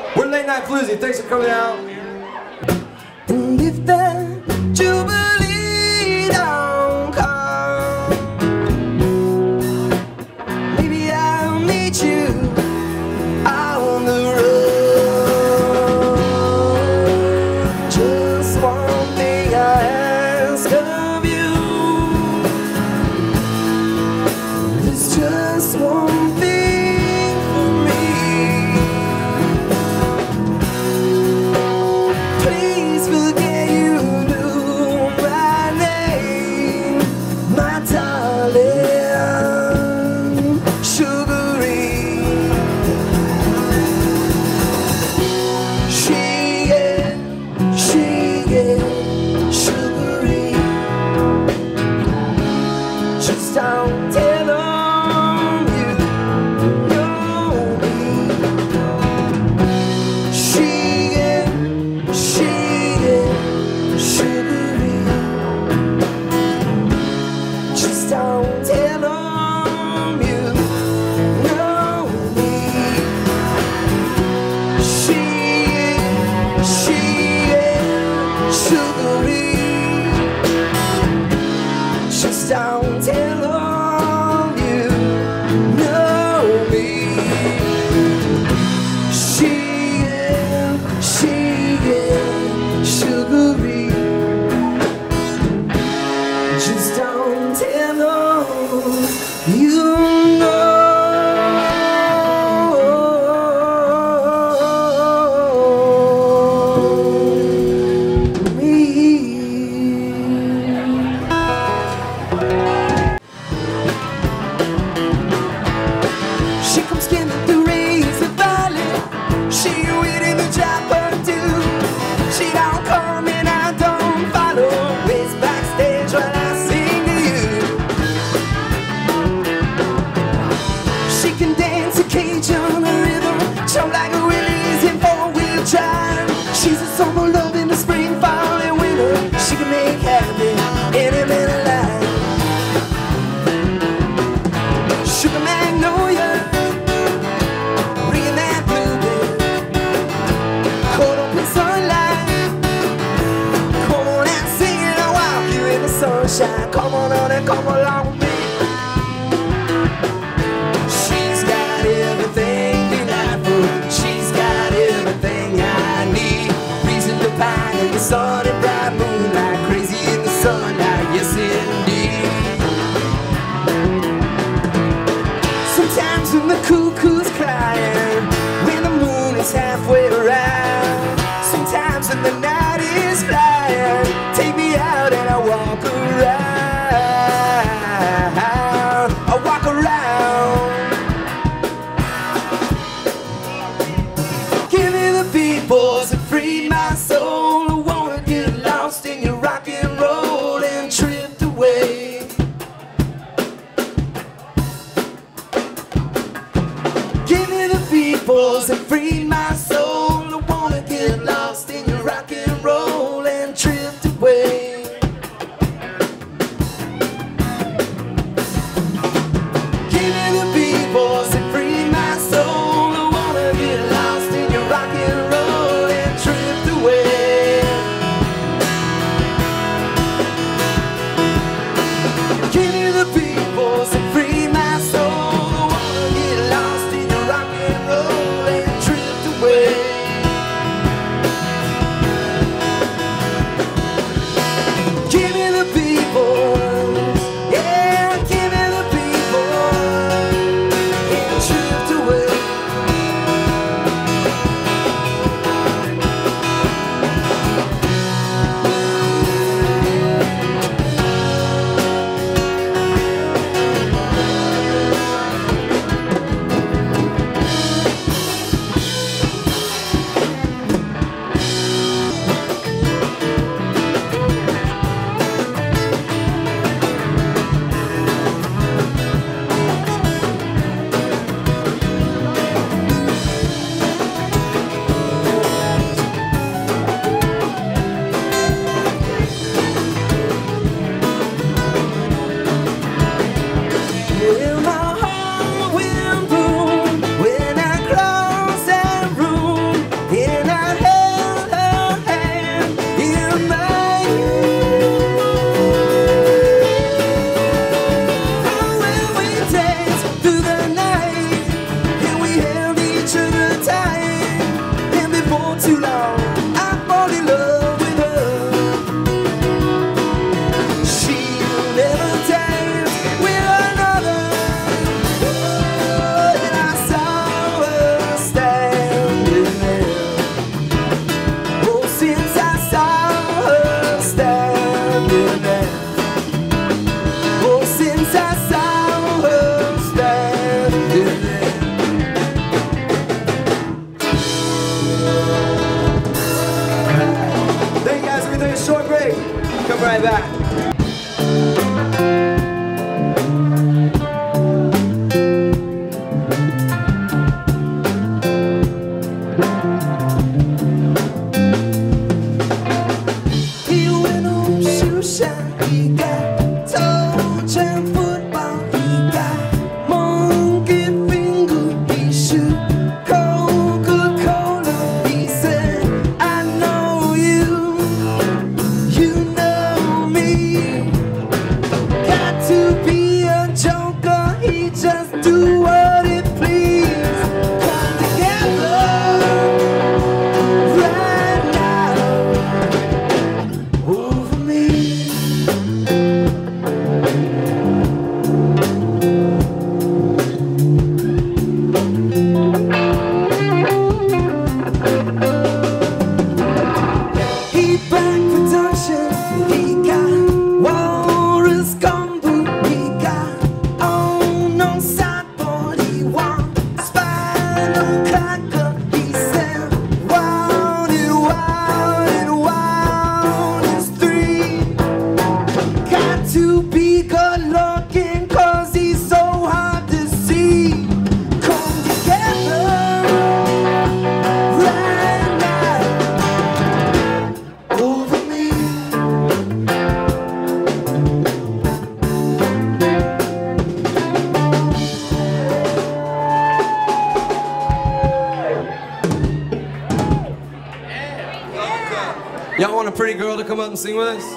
We're Late Night Floozy. Thanks for coming out. And if the Jubilee don't come, maybe I'll meet you on the road. Just one thing I ask of you. There's just one thing for me. Please forget you knew my name, my darling, sugary. She is sugary. Just don't tell them you know me. She is sugary. Just don't tell them you know me. She is sugary. Just don't tell them you know me. She is sugary. Just don't tell them you know me. She comes skimming through Razor Valley. She waiting to drop her due. She don't come and I don't follow. Waits backstage while I sing to you. She can dance a Cajun rhythm, jump like a Willie's in four-wheel drive. She's a summer love in the spring, fall, and winter. She can make happy any man alive. Sugar magnolia, bringing that bluebell, caught up in sunlight. Come on and sing it, I'll walk you in the sunshine. Come on and come along with me. She's got everything delightful. She's got everything I need. Reason to pine in the sun and bright moonlight, crazy in the sunlight, yes indeed. Sometimes when the cuckoo's crying, when the moon is halfway around, sometimes when the night is flying, take me out and I walk around. I walk around. Give me the peoples and free my soul. I wanna get lost in your rock and roll and drift away. Give me the peoples and free my soul. I wanna get lost in your rock and roll and drift away. Give me the peoples and free my soul. I wanna get lost in your rock and roll and drift away. Give me the peoples and free my soul. I wanna get lost in your rock and roll and drift away. right back. Y'all want a pretty girl to come up and sing with us?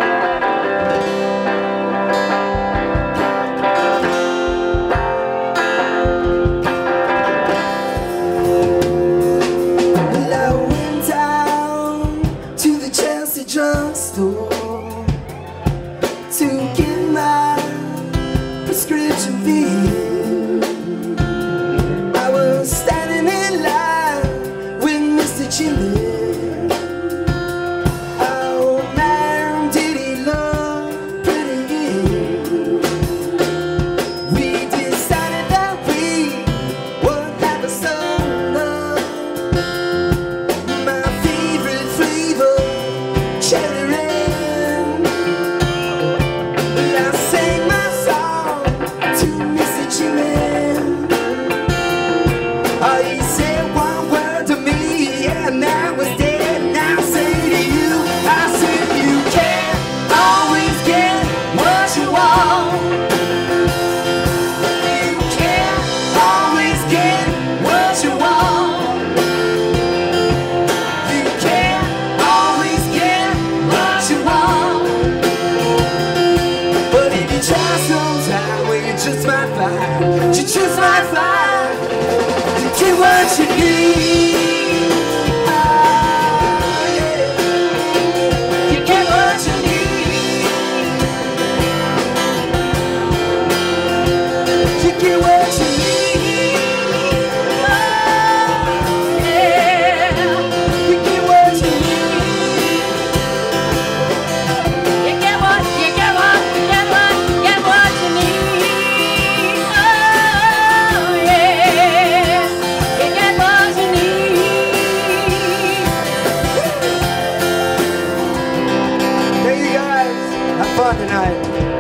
Drugstore to get my prescription filled. I was standing in line with Mr. Jimmy. Oh man, did he look pretty good? We decided that we would have a soda. My favorite flavor, Sheridan. I sang my song to Mr. Jimmy. Oh, he said one word to me, and I was dead. And I say to you, I said you can't always get what you want. You can't always get what you want. You can't always get what you want. But if you try sometime, well, you just might find, you just might find, you get what you need. Ah, yeah. You get what you need. You get what you need. Ah, yeah. You get what you need. You get what you need. Oh yeah, you get what you need. Thank you guys. Have fun tonight.